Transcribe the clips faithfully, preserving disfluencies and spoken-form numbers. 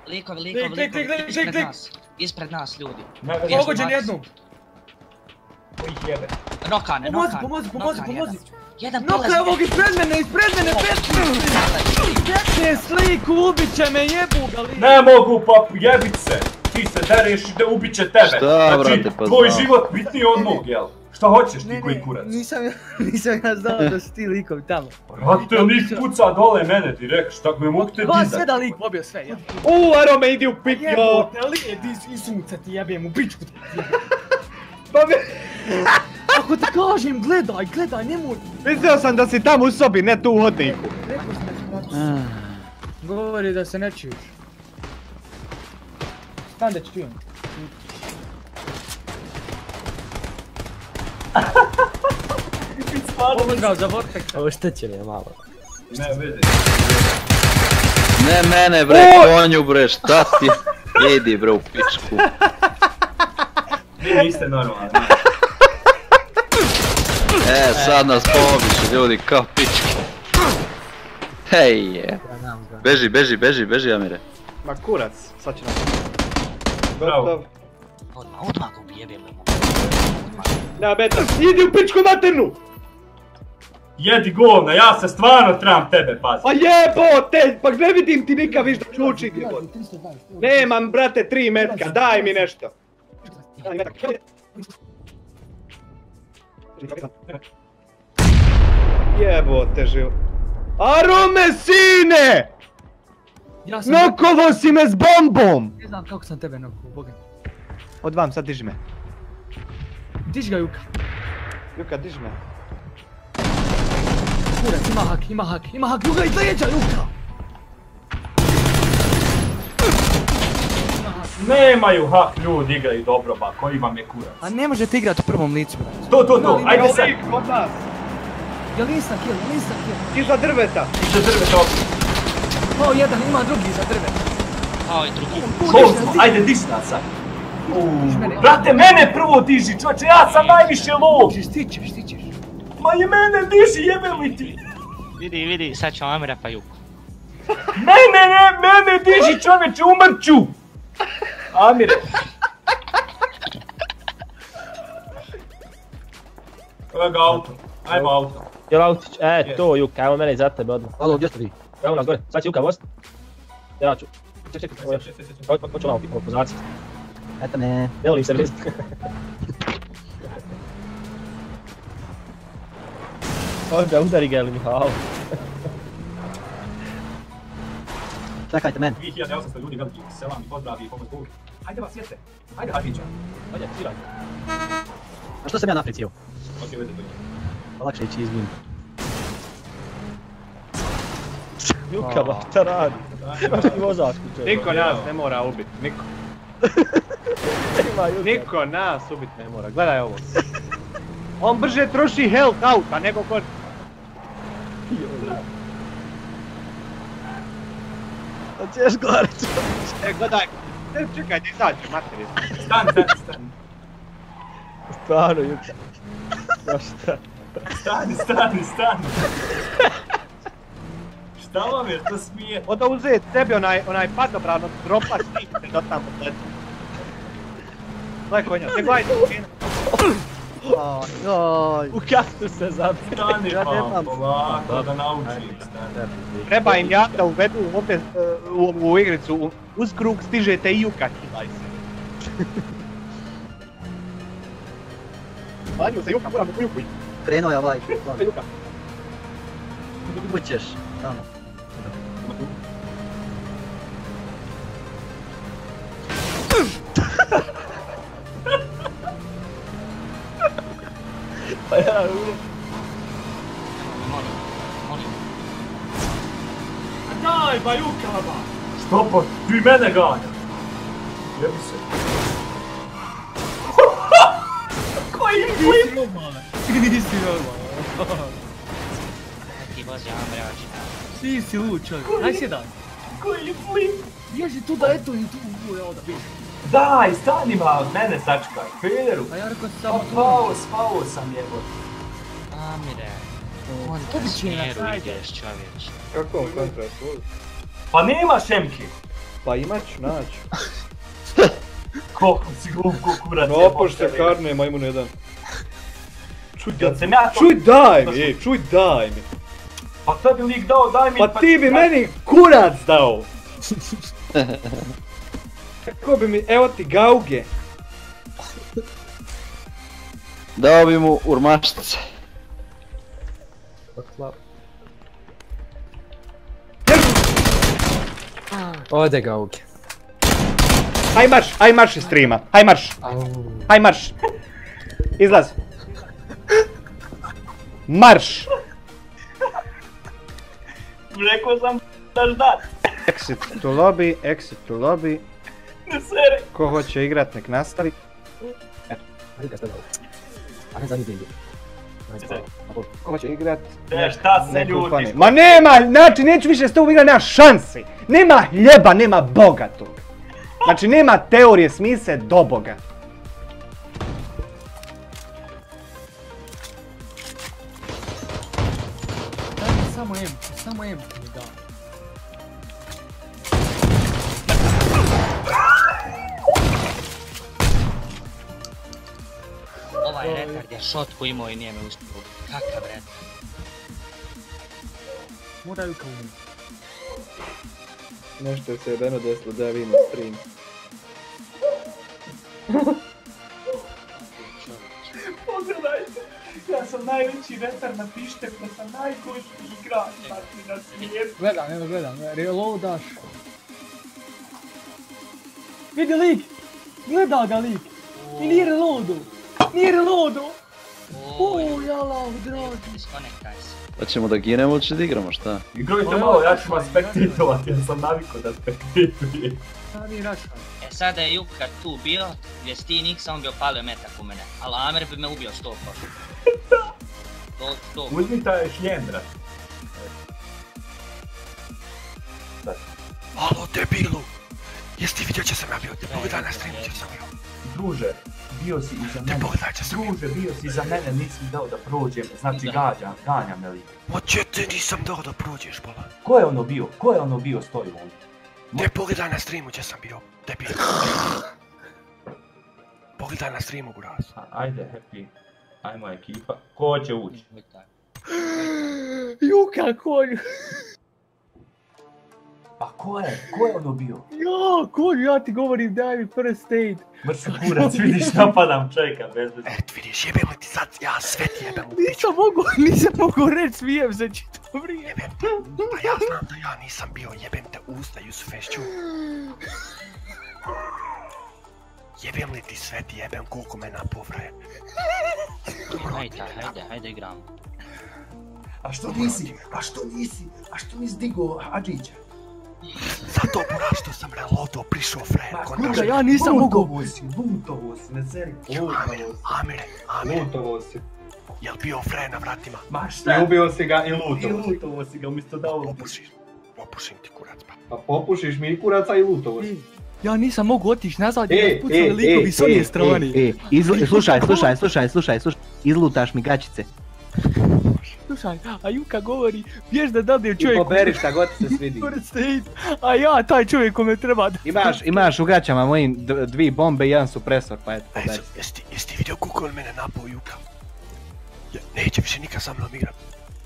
Likovi, likovi, likovi, ispred nas. Ispred nas, ljudi. Pogođen jednu. Ih jebe. Nokane, Pomozi, nokane. pomozi, pomozi, pomozi. Jedan pelez. Noka ovog ispred mene, ispred mene, petne sliku, ubit će me, jebu ga li. Ne mogu papu, jebit se. Ti se dereš i da ubit će tebe. Šta, brate, pa tvoj znam. život bitniji od mog, jel? Šta hoćeš ti koji kurac? Nisam ja znao da su ti likovi tamo. Brate, lik puca dole mene direkt, šta me mogu te dizat? Vas jedan lik pobio sve, jel? Uuu, Arome, idi u pik, jo! Jebote, lijed iz sunca ti jebem u pičku ti jebem. Pa mi... Ako ti kažem, gledaj, gledaj, nemoj. Mislio sam da si tamo u sobi, ne tu u hodniku. Rekao sam da ću bratu. Govori da se ne čuješ. Stan da čujem. Pomogao za Vortexa. Ovo šta će mi je malo. Ne, vidi. Ne mene bre, konju bre, šta ti? Jedi bre u pičku. Vi niste normalni. E, sad nas pobiše ljudi kao pički. Hej je. Beži, beži, beži, beži Amire. Ma kurac, sad će nam... Bravo. Gotov. Odmah, odmah ga ubijebimo. Na beta, idi u pičku maternu! Jedi govna, ja se stvarno trebam tebe paziti. Pa jebote, pa ne vidim ti nikad viš da ću učiti jebote. Nemam brate tri metka, daj mi nešto. Daj mi metak. Jebote živo. Arome sine! Nokovo si me s bombom! Ne znam kako sam tebe nokovo, boga. Od vam, sad diži me. Diži ga Juka. Juka, diži me. Kurac, ima hak, ima hak, ima hak, Juka iz leđa, Juka! Nemaju hak ljudi, igraju dobro ba, koji vam je kurac. A ne možete igrati u prvom licu, brate. To, to, to, ajde sad. Kod nas. Jel nisam kill, nisam kill. Iza drveta. Iza drveta opet. Kao jedan, ima drugi iza drveta. Kao i drugi. Lovcu, ajde disna sad. Uuu, brate, mene prvo diži, čoče, ja sam najviše lov. Stićeš, stićeš. Ma je mene diži, jebe li ti? Vidi, vidi, sad ćemo Amira pa Juku. Mene, ne, mene diži čoveče, umrću. Amire. Evo ga auto, ajmo auto. Jel autić, e to Juka, evo mene iza tebe odmah. Alo, gdje ste vi? Evo nas gore, sad će Juka vost. Ja ću. Ček, ček, ček, ček, hoću malo pozaciti. Eto me. Ne volim se vrst. Onda udari ga ili Mihalo. Čekajte men. dvije hiljade osamsto ljudi veliki, selam i pozdravi i pomoć Bogu. Ajde vas jeste, ajde Hadića. Ajde, sviraj. A što sam ja napricio? Ok, vede to. Pa lakše ići izmin. Juka, ba, šta radi? Imaš ti vozačku čovjek. Niko nas ne mora ubit, niko. Niko nas ubit ne mora, gledaj ovo. On brže troši health auta nego kod... A ćeš gore čovječ. E, gledaj, ne, čekaj da izađe materi. Stani, stani, stani. Stvarno, Juka. Ja šta? Stani, stani, stani. Šta vam je, to smije? Oda uzet tebi onaj, onaj padobrano dropa snimite do tamo letu. Gledaj konja, ne gledaj do kina. Oj, U kaktu se zabije. Stani, Ja pa, nemam. polako, da naučim, stani. Treba im ja da uvedu ovdje uh, u ovu igricu, u- uz krug stižete i Juka, kilaj se. Vanju se Juka, moramo u Juku ići. krenuo je ovaj. Juka. Kućeš, tamo. Pa ja uvijek. Molim, molim. Daj, ba Juka, ba! Što pa, ti mene ganja? Jebi se. Koji flip? Nisi normalan. Ti vozi Amira, Ti si lud čovjek, daj sjedaj. Koji flip? Bježi tu da eto i tu uvu, evo da bježi. Daj, stani ma od mene sačkaj, pederu. A ja rekao sam Pa samo tu. pao, spao sam jebot. Amire. On To te bi će na smjeru sajde. ideš čovječ. Kako on kontra svoj? Pa nema šemki. Pa imat ću, naći. Koliko si glup, ko kurac No, jebote, pošto lik. karne, majmun jedan. Čuj, Jel sam ja to... čuj daj mi, ej, čuj daj mi. Pa šta bi lik dao, daj mi... Pa ti bi meni kurac dao. Kako bi mi, evo ti gauge. Dao bi mu urmaštice. Ode ga uke. Aj marš, aj marš iz streama, aj marš. Aj marš. Izlaz. Marš. Rekao sam daš dat. Exit to lobby, exit to lobby. Ne seri. Ko hoće igrat nek nastavi. Ajde, šta da ovo. Ajde, zadnji dingi. Ko hoće igrat, E, šta se nek ljudi? upane. Ma nema, znači neću više s tobom igrat, nema šansi. Nema hljeba, nema bogatog. Znači nema teorije smise do Boga. Daj mi samo M, samo M mi da. Ovaj retard je šotku imao i nije me uspio. Kakav retard. Moraju kao mi. Nešto je se jedeno desilo da ja vidim stream. Pogledajte, ja sam najveći retard na pištek, da sam najgođi igrač, znači na svijetu. Gledam, evo gledam, reloadaš. Vidi lik! Gleda ga lik! I nije reloadu! Nije reloadu! O, jala, dragi. Diskonektaj se. Pa ćemo da ginemo ili će da igramo, šta? Igrajte malo, ja ću vas spektitovati, jer sam navikao da spektitujem. Stari račan. E sada je Juka tu bio, gdje si ti Niksa, on bi opalio metak u mene. Ali Amer bi me ubio sto posto. To, to. Uzmi taj šljem, brat. Alo, debilu! Jesi ti vidio če sam ja bio? Te pogledaj na streamu če sam bio. Druže, bio si iza Te mene. pogledaj če sam bio. Druže, bio si iza mene, nisi mi dao da prođem, znači gađam, ganjam me lik. Ma če te nisam dao da prođeš, bola? Ko je ono bio? Ko je ono bio stoji ovdje? Te pogledaj na streamu če sam bio, debilu. Pogledaj na streamu, buraz. A- Ajde, Happy, ajmo ekipa. Ko će ući? Juka, konju! Pa ko je? Ko je ono bio? Ja, konju, ja ti govorim, daj mi first aid. Mršu kurac, vidiš napadam čovjeka bez veze. Et, vidiš, jebem li ti sad, ja sve ti jebem u piču. Nisam mogu, nisam mogu reći, smijem se čito vrijeme. Jebem te, pa ja znam da ja nisam bio, jebem te usta, Jusufešću. Jebem li ti sve ti jebem, koliko me napovraje. Hajde, hajde, hajde igramo. A što nisi? A što nisi? A što nisi digao Hadžića? Zato buraz što sam reloadao, prišao frajer. Kuka, ja nisam mogu. Lutovo si, lutovo si, ne seri. Amire, Amire, Amire, Lutovo si. jel bio frajer na vratima? Ma šta? I ubio si ga i I lutovo si. lutovo si ga umjesto da ovo... Popušiš, popušim ti kurac, pa. Pa popušiš mi i kuraca i lutovo si. Ja nisam mogu otići nazad E, jer nas pucali likovi s one strane. E, e, izlu- slušaj, slušaj, slušaj, slušaj, slušaj, izlutaš mi gačice. Slušaj, a Juka govori, bješ da dadem I čovjeku poberi šta god ti se svidi. first aid, a ja taj čovjek kome treba da... Imaš, imaš u gaćama mojim d- dvi bombe i jedan supresor, pa eto, Ej, poberi. jesi ti, jesi ti vidio kako on mene napao Juka? Je, neće više nikad sa mnom igrat.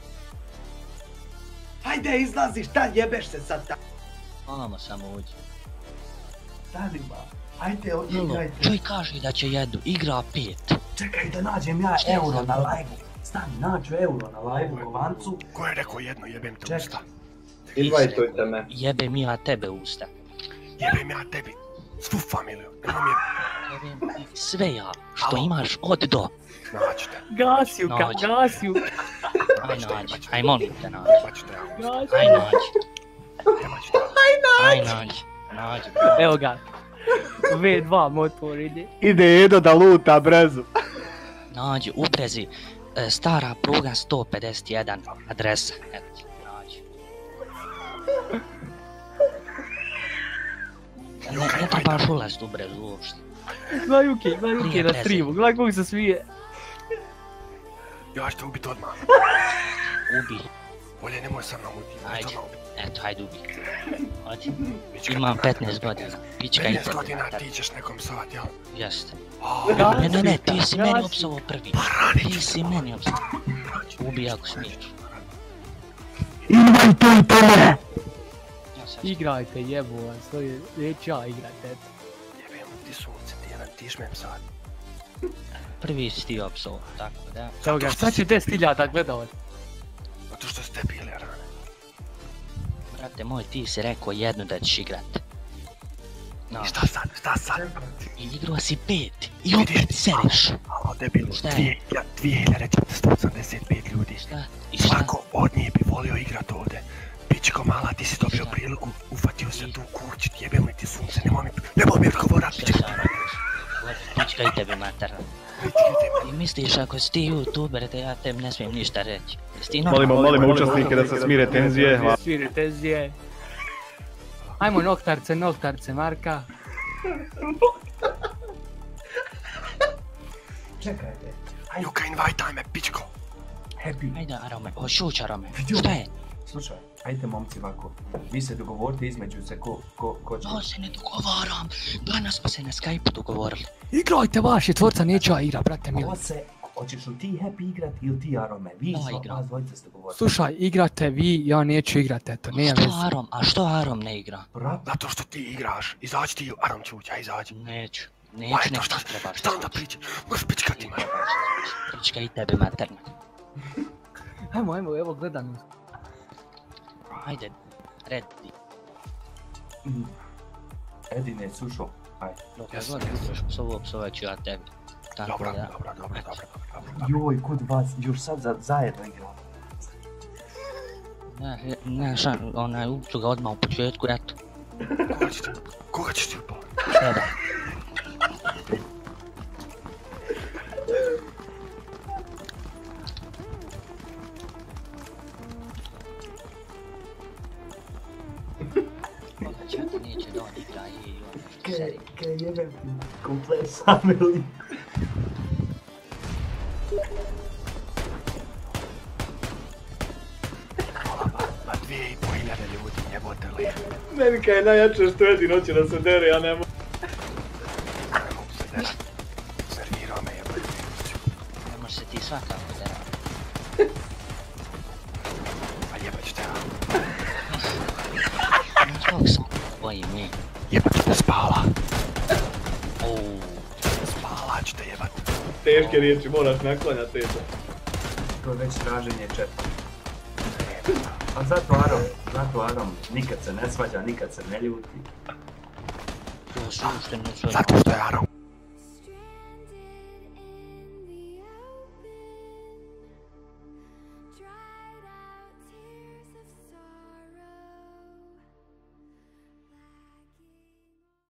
Hajde, izlazi, šta jebeš se sad tako? Ono samo uđi. Stani ba. Hajde, Jelo, odigrajte. čuj kaže da će jedu, igra pet. Čekaj da nađem ja Šta je euro sad na dobro? live-u. Stani, nađu euro na live-u, Kovancu. Ko je rekao jedno jebem te Čekaj. usta? Invajtujte me. Jebem ja tebe usta. Jebem ja tebi, svu familiju, nemoj mi je... Jebem ti sve ja, što Alo. imaš od do. Nađite, Gas Juka, Nađi. gas Juka, Aj nađi, aj molim te nađi. nađite ja, gas. Aj nađi, nađite. aj nađi. Nađi. Evo ga. V dva motor ide. Ide Edo da luta brezu. Nađi, uprezi. e, Stara pruga sto pedeset jedan, adresa. Eto ti, nađi. Ne, ne trebaš ulazit u brezu uopšte. Gledaj Juke, gledaj Juke Prije na breze. streamu, gledaj kog se smije. Ja ću te ubit odmah, Ubi. bolje nemoj sa mnom uti, Ajde. nemoj odmah ubit. Eto, hajde ubi. Odi. Imam petnaest godina. Pička i petnaest godina ti ćeš nekom psovat, jel? Jeste. Ne, ne, ne, ti si meni opsovao prvi. Ti si meni opsovao. Ubi ako smiješ. Imaj to i tome! Igrajte, jebo vas, to je, neću ja igrati, eto. Jebem ti sunce, ti jedan ti šmem sad. Prvi si ti opsovao, tako da. Evo ga, sad će deset hiljada gledovat. Zato što ste bili rane. Brate moj, ti si rekao jednu da ćeš igrat. No. I šta sad, šta sad? I igrao si pet. I opet sereš. Alo, debilu, dvije hiljade četiristo osamdeset pet ljudi. Šta? I šta? Svako od njih bi volio igrat ovdje. Pičko mala, ti si dobio priliku, ufatio se tu kurčit, jebem li ti sunce, nemoj mi, nemoj mi odgovorat, pička. Pička i tebi mater. Ti misliš ako si ti youtuber da ja tebi ne smijem ništa reći? Molimo, molimo učesnike da se smire tenzije. Smire tenzije. Ajmo noktarce, noktarce, Marka. Čekajte. Juka, invajtaj me, pičko. Happy. Ajde, Arome, o šuć Arome, šta je? Slušaj, ajde momci ovako, vi se dogovorite između se ko, ko, ko će... Ja se ne dogovaram, danas smo se na Skype-u dogovorili. Igrajte vaši tvorca, neću ja igra, brate mili. Ko se, hoćeš li ti Happy igrat ili ti Arome? Vi Ja smo, igram. vas dvojica se dogovorili. Slušaj, igrate vi, ja neću igrat, eto, nema Što veze. Arom, a što Arom ne igra? Brate, Zato što ti igraš, izađi ti, Arom Čuća, izađi. Neću, Ma neću, eto, neću šta, trebaš. šta onda priča? Možeš pičkati me. Pička i tebi materna. Ajmo, ajmo, evo gledanost. Ajde, redi. Edine, slušao, ajde. Dok ja god budeš psovao, psovat ću ja tebi. Tako Dobro, da, dobro, dobro, dobro, dobro. Joj, kod vas, još sad za, zajedno igramo. ne, ne, ša, onaj, upću ga odmah u početku, eto. Koga ćeš ti, koga ćeš ti upao? Tebe. Koga će ti neće da on igra i on što seri. Kaj jebem ti, komplet sameli. Ma dvije i po hiljade ljudi, jebote li. Meni kaj je najjače što jedino hoće da se dere, ja ne mogu. Ne mogu se derat. Servirao me, jebote. Ne može se ti svakako da radi. Pa jebat ću te ja. Zbog sam bojim mi. Jebat ću te spala. Ouuu. Spala ću te jebat. Teške riječi, moraš naklanjati tebe. To je već traženje čepa. A zato Arom, zato Arom nikad se ne svađa, nikad se ne ljuti. To su ušte ne sve. Zato što je Arom